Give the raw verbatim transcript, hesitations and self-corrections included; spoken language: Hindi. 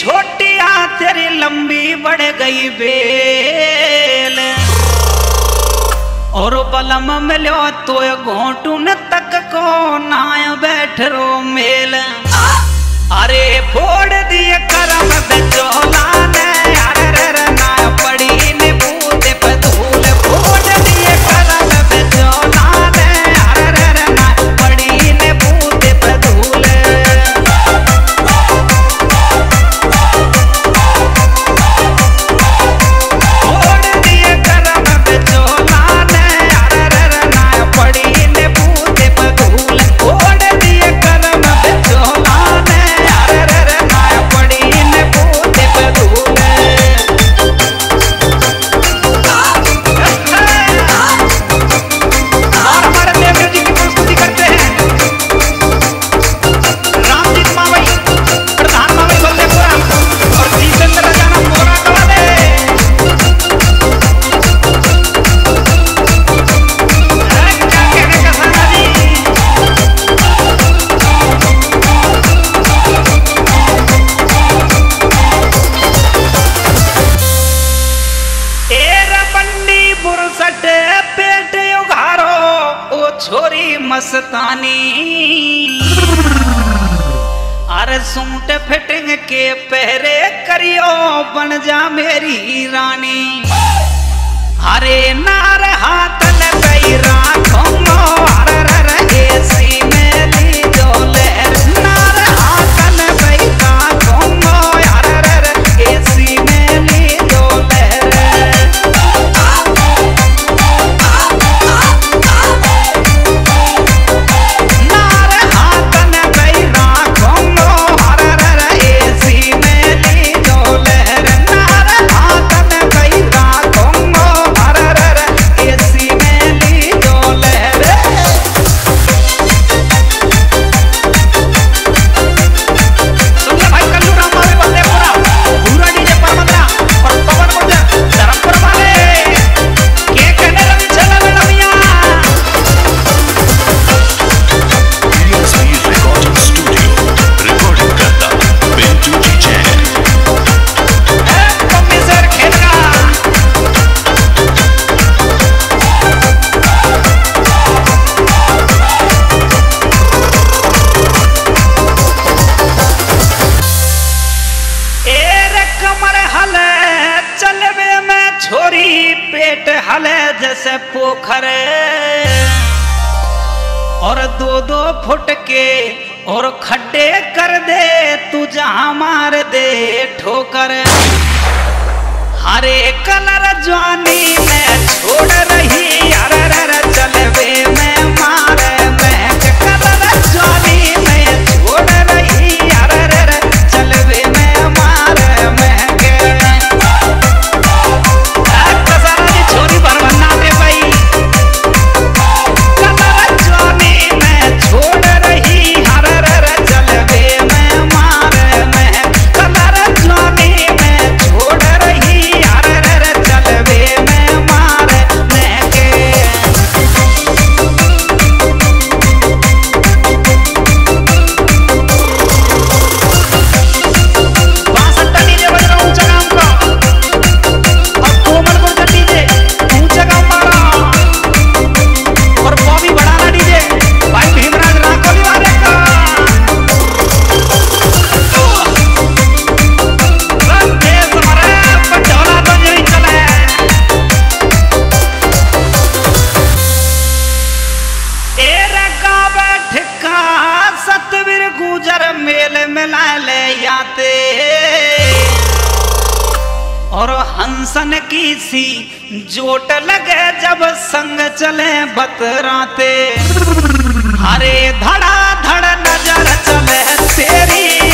छोटिया तेरी लंबी बढ़ गई बेल और बलम मिलो तो घोटुन तक को नाय बैठ रो मेल। अरे फोड़ दिए करम बेचोला ने अरे रे ना पड़ी ने बूते पे धूल फोड़ दिए करम बेचोला ने अरे रे ना पड़ी ने बूते पे धूल। फोड़ दिए करम बेचोला ने अरे रे ना पड़ी ने बूते पे धूल फोड़ दिए करम बेचोला ने अरे रे ना पड़ी ने बूते पे धूल। छोरी मस्तानी अरे सूट फिटिंग के पहरे करियो बन जा मेरी रानी। अरे नार हाथ लगई राखो अरे रे एसी में ली जो लहर नार हाथ लगई राखो अरे रे एसी में ली जो लहर। जैसे पोखर और दो दो फुट के और खड्डे कर दे तू जहां मार दे ठोकर। हरे कलर जवानी में छोड़ रही अरे रे चलवे में मार महक कलर जवानी में छोड़ रही अरे रे चलवे में मार महक। छोरी भरवन्ना दे भाई कलर जवानी में छोड़ रही हर रे चलवे में मार महक कलर जवानी में छोड़ रही हर रे चलवे में मार महक। और हंसन की सी जोट लगे जब संग चले बतराते हरे धड़ा धड़ नजर चले तेरी